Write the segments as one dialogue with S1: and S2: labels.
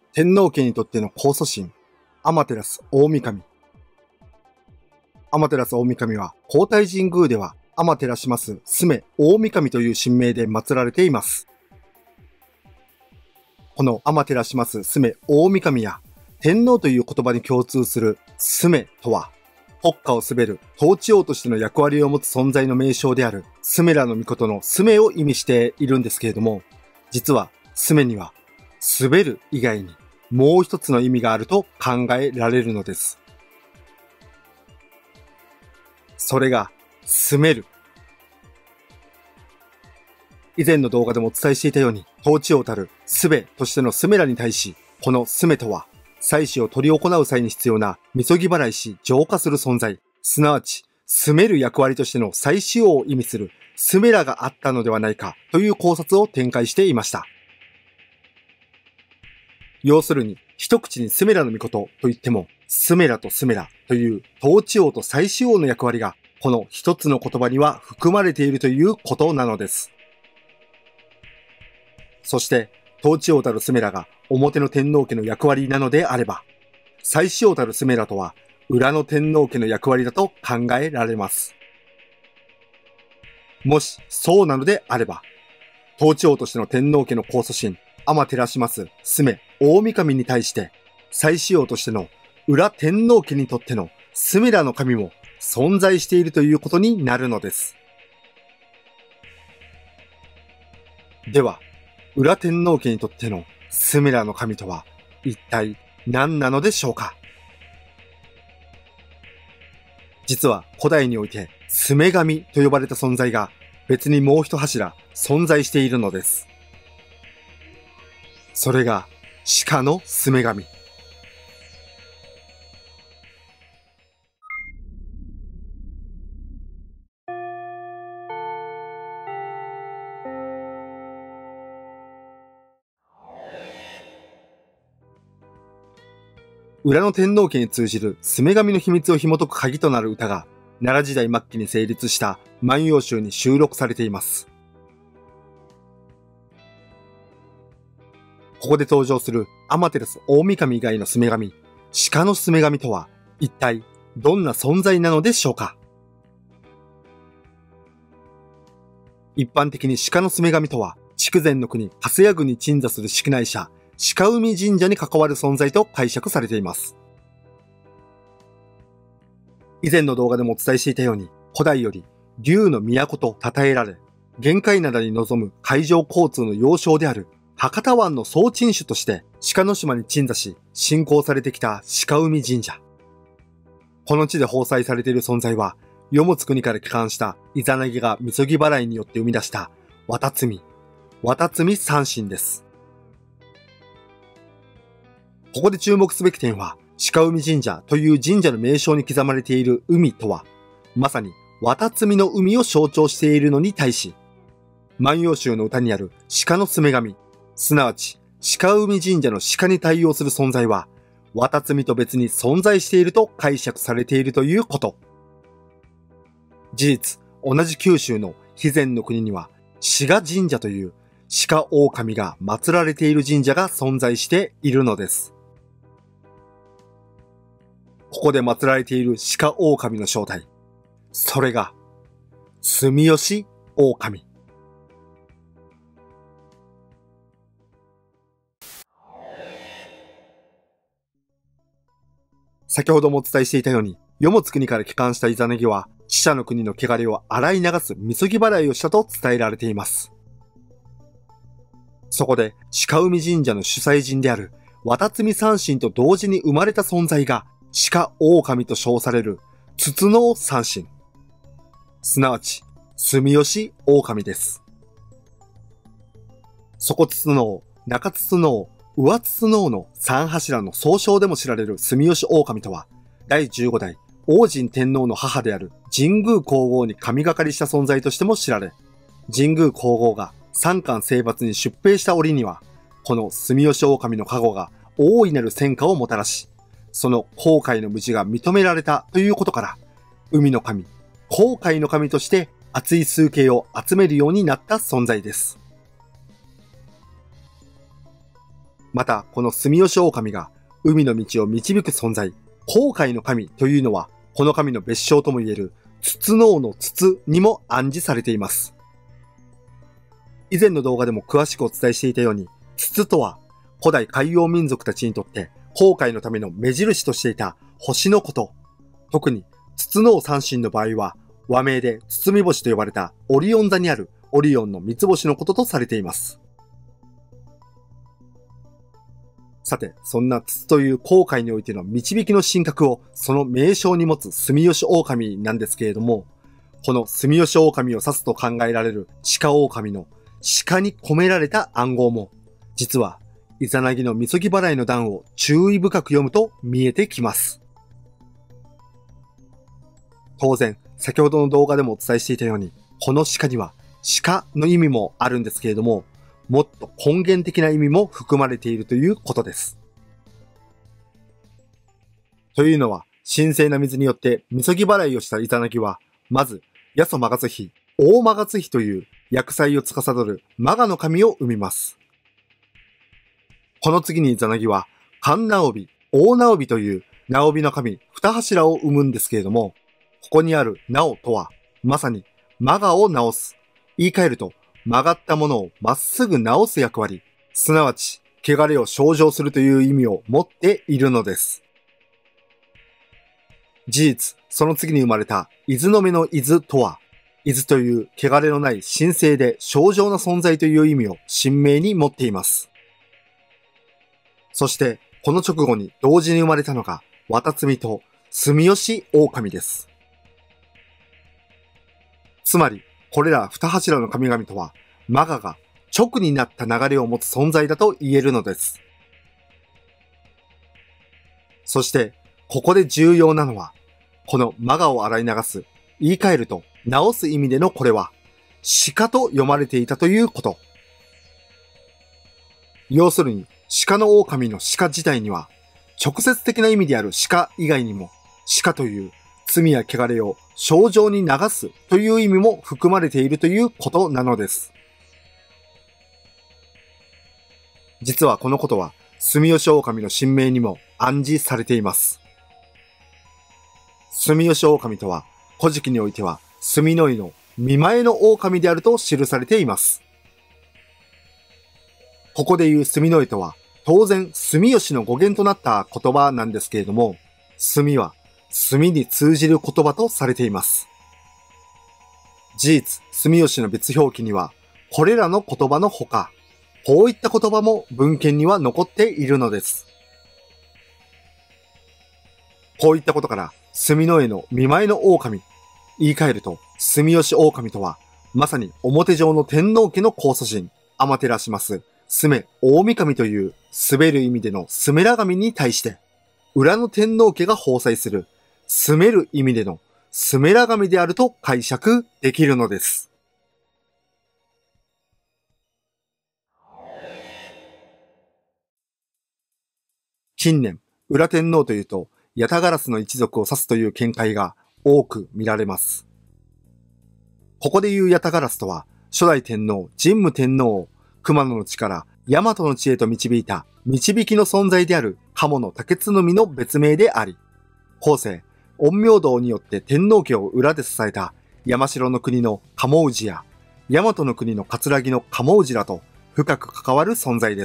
S1: 天皇家にとっての控訴神、天照大神。天照大神は、皇太神宮では天照します住大神という神名で祀られています。この天照します住大神や、天皇という言葉に共通する住とは、国家を統べる統治王としての役割を持つ存在の名称であるスメラの命の住を意味しているんですけれども、実は住には滑る以外にもう一つの意味があると考えられるのです。それが住める。以前の動画でもお伝えしていたように、統治王たるスベとしてのスメラに対し、このスメとは、祭祀を執り行う際に必要なみそぎ払いし浄化する存在、すなわち、住める役割としての祭祀王を意味するスメラがあったのではないかという考察を展開していました。要するに、一口にスメラの命と言っても、スメラとスメラという統治王と祭祀王の役割が、この一つの言葉には含まれているということなのです。そして、統治王たるスメラが表の天皇家の役割なのであれば、祭祀王たるスメラとは裏の天皇家の役割だと考えられます。もしそうなのであれば、統治王としての天皇家の控訴神、天照します住大神に対して、祭祀王としての裏天皇家にとってのスメラの神も存在しているということになるのです。では、裏天皇家にとってのスメラの神とは一体何なのでしょうか。実は古代においてスメ神と呼ばれた存在が別にもう一柱存在しているのです。それが鹿のスメ神。裏の天皇家に通じるスメ神の秘密を紐解く鍵となる歌が奈良時代末期に成立した万葉集に収録されています。ここで登場する天照大神以外のスメ神、鹿のスメ神とは一体どんな存在なのでしょうか。一般的に鹿のスメ神とは筑前の国粕谷郡に鎮座する宿内社鹿海神社に関わる存在と解釈されています。以前の動画でもお伝えしていたように、古代より竜の都と称えられ、玄界灘に臨む海上交通の要衝である博多湾の総鎮守として鹿の島に鎮座し、信仰されてきた鹿海神社。この地で奉祭されている存在は、世もつ国から帰還したイザナギがみそぎ払いによって生み出した綿摘三神です。ここで注目すべき点は、鹿海神社という神社の名称に刻まれている海とは、まさに綿摘の海を象徴しているのに対し、万葉集の歌にある鹿のスメ神、すなわち鹿海神社の鹿に対応する存在は、綿摘と別に存在していると解釈されているということ。事実、同じ九州の肥前の国には、志賀神社という鹿狼が祀られている神社が存在しているのです。ここで祀られている鹿狼の正体。それが、住吉狼。先ほどもお伝えしていたように、世もつ国から帰還したイザナギは、死者の国の汚れを洗い流すみそぎ払いをしたと伝えられています。そこで、鹿海神社の主催神である、綿摘三神と同時に生まれた存在が、鹿狼と称される、筒能三神。すなわち、住吉狼です。底筒能、中筒能、上筒能の三柱の総称でも知られる住吉狼とは、第15代王神天皇の母である神宮皇后に神がかりした存在としても知られ、神宮皇后が三冠征伐に出兵した折には、この住吉狼の加護が大いなる戦果をもたらし、その航海の無事が認められたということから、海の神、航海の神として熱い崇敬を集めるようになった存在です。 また、この住吉狼が海の道を導く存在、航海の神というのは、この神の別称ともいえる、筒の王の筒にも暗示されています。以前の動画でも詳しくお伝えしていたように、筒とは、古代海洋民族たちにとって、航海のための目印としていた星のこと。特に、筒の王三神の場合は、和名で包み星と呼ばれたオリオン座にあるオリオンの三つ星のこととされています。さて、そんな筒という航海においての導きの神格をその名称に持つ住吉狼なんですけれども、この住吉狼を指すと考えられる鹿狼の鹿に込められた暗号も、実はイザナギのみそぎ払いの段を注意深く読むと見えてきます。当然、先ほどの動画でもお伝えしていたように、この鹿には鹿の意味もあるんですけれども、もっと根源的な意味も含まれているということです。というのは、神聖な水によってみそぎ払いをしたイザナギは、まず、八十マガツ比、大マガツ比という厄災を司るマガの神を生みます。この次にイザナギは、神直美、大直美という直美の神二柱を生むんですけれども、ここにある直とは、まさにマガを直す。言い換えると、曲がったものをまっすぐ直す役割、すなわち、汚れを清浄するという意味を持っているのです。事実、その次に生まれた伊豆の目の伊豆とは、伊豆という汚れのない神聖で清浄な存在という意味を神明に持っています。そして、この直後に同時に生まれたのが、綿摘と住吉狼です。つまり、これら二柱の神々とは、マガが直になった流れを持つ存在だと言えるのです。そして、ここで重要なのは、このマガを洗い流す、言い換えると直す意味でのこれは、鹿と読まれていたということ。要するに、鹿の狼の鹿自体には、直接的な意味である鹿以外にも、鹿という罪や汚れを清浄に流すという意味も含まれているということなのです。実はこのことは、住吉狼の神明にも暗示されています。住吉狼とは、古事記においては、住の井の見前の狼であると記されています。ここでいう住の井とは、当然住吉の語源となった言葉なんですけれども、住は墨に通じる言葉とされています。事実、住吉の別表記には、これらの言葉のほか、こういった言葉も文献には残っているのです。こういったことから、住の江の見前の狼、言い換えると、住吉狼とは、まさに表上の天皇家の高祖神、天照します、すめ大神という滑る意味でのすめら神に対して、裏の天皇家が奉祭する、住める意味でのすめら神であると解釈できるのです。近年、裏天皇というと、ヤタガラスの一族を指すという見解が多く見られます。ここで言うヤタガラスとは、初代天皇、神武天皇を熊野の地から大和の地へと導いた導きの存在である鴨の竹津の別名であり、後世、陰陽道によって天皇家を裏で支えた山城の国の鴨氏や大和の国の葛城の鴨氏らと深く関わる存在です。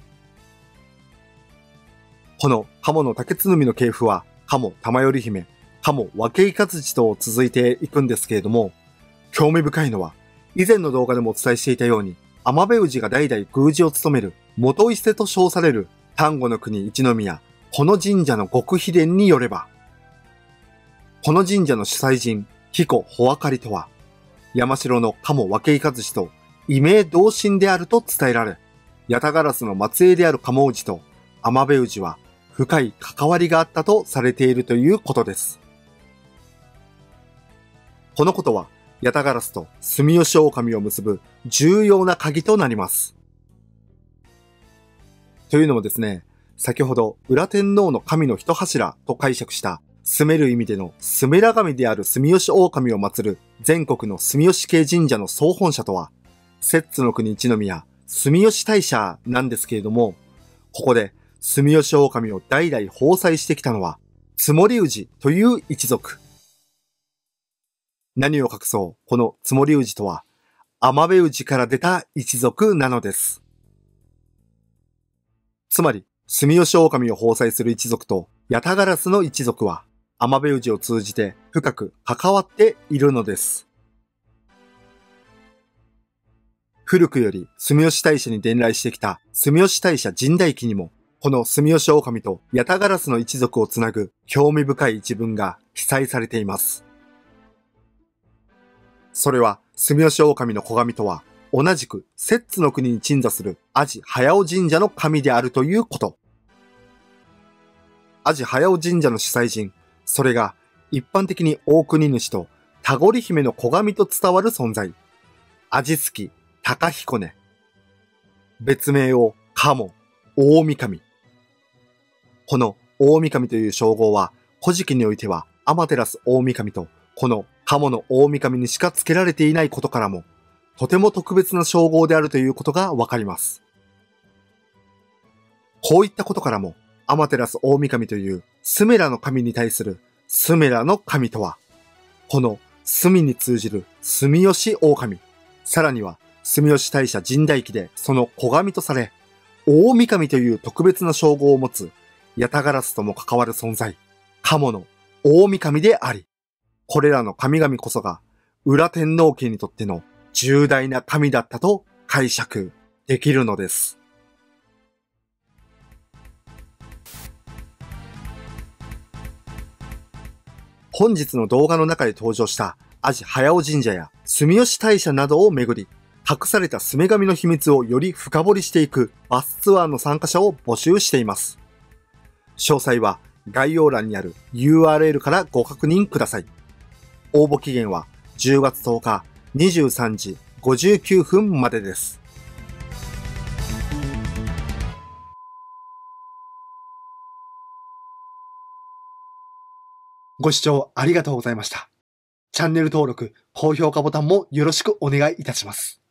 S1: この鴨の竹津の系譜は鴨玉頼姫、鴨和敬勝地と続いていくんですけれども、興味深いのは以前の動画でもお伝えしていたように、天部氏が代々宮司を務める元伊勢と称される丹後の国一宮、この神社の極秘伝によれば、この神社の主催人、彦穂明とは、山城の鴨和敬勝氏と異名同心であると伝えられ、ヤタガラスの末裔である鴨氏と天部氏は深い関わりがあったとされているということです。このことは、ヤタガラスと住吉狼を結ぶ重要な鍵となります。というのもですね、先ほど裏天皇の神の一柱と解釈した住める意味でのすめら神である住吉狼を祀る全国の住吉系神社の総本社とは、摂津の国一宮住吉大社なんですけれども、 ここで住吉狼を代々奉祭してきたのは、つもり氏という一族。何を隠そう、このつもり氏とは、天部氏から出た一族なのです。つまり、住吉狼を奉祭する一族と、八田烏の一族は、天部氏を通じて深く関わっているのです。古くより住吉大社に伝来してきた住吉大社神代記にも、この住吉狼と八田烏の一族をつなぐ興味深い一文が記載されています。それは住吉狼の子神とは、同じく摂津の国に鎮座する阿字早尾神社の神であるということ。阿字早尾神社の主催神、それが一般的に大国主と田堀姫の子神と伝わる存在、阿字月高彦根。別名を鴨、大神。この大神という称号は、古事記においては天照大神とこの鴨の大神にしか付けられていないことからも、とても特別な称号であるということがわかります。こういったことからも、天照大神というスメラの神に対するスメラの神とは、この隅に通じる住吉狼、さらには住吉大社神代記でその子神とされ、大神という特別な称号を持つ八田烏とも関わる存在、鴨の大神であり、これらの神々こそが裏天皇家にとっての重大な神だったと解釈できるのです。本日の動画の中で登場した阿字早尾神社や住吉大社などをめぐり、隠された住神の秘密をより深掘りしていくバスツアーの参加者を募集しています。詳細は概要欄にある URL からご確認ください。応募期限は10月10日23時59分までです。ご視聴ありがとうございました。チャンネル登録、高評価ボタンもよろしくお願いいたします。